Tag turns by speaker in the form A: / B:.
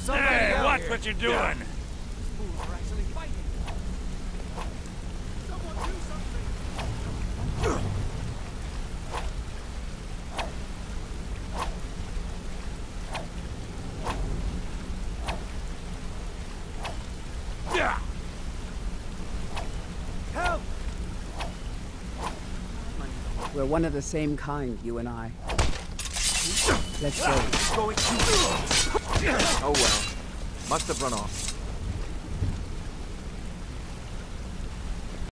A: Hey, watch what you're doing!
B: Fools are actually fighting. Someone do something! Help!
C: We're one of the same kind, you and I. Let's go.
B: Going to...
D: Oh well. Must have run off.